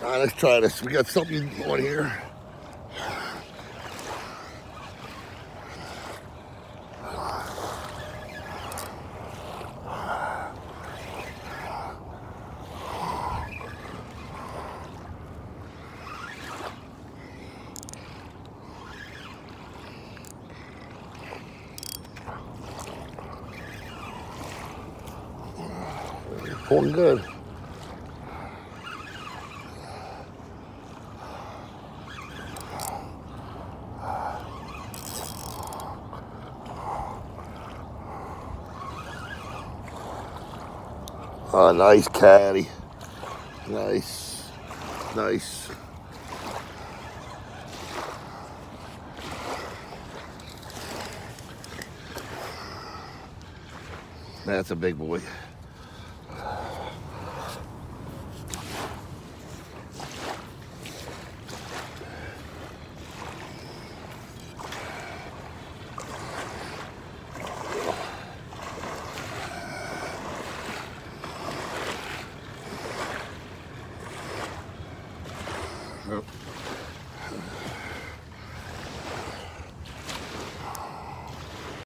All right, let's try this. We got something on here. Pulling good. Oh, nice caddy. Nice. Nice. That's a big boy.